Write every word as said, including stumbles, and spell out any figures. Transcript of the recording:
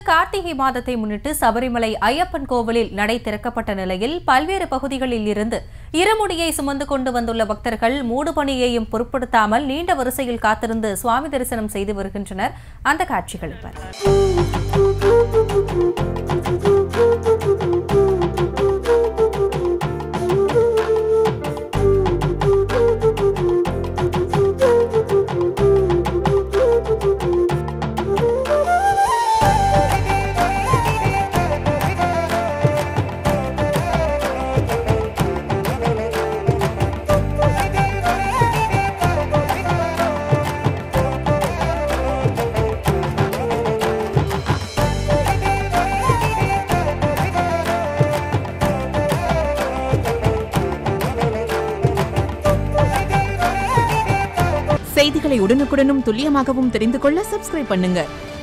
கார்த்திகை மாதத்தை முன்னிட்டு சபரிமலை ஐயப்பன் கோவிலில் நடை திறக்கப்பட்ட நிலையில் பல்வேறு பகுதிகளில் இருந்து இருமுடியை சுமந்து கொண்டு வந்துள்ள பக்தர்கள் மூடுபனியையும் பொருட்படுத்தாமல் நீண்ட வரிசையில் காத்திருந்து சுவாமி தரிசனம் செய்து வருகின்றனர். அந்த காட்சிகள் செய்திகளை உடனுக்குடனும் துல்லியமாகவும் தெரிந்து கொள்ள சப்ஸ்கிரைப் பண்ணுங்க.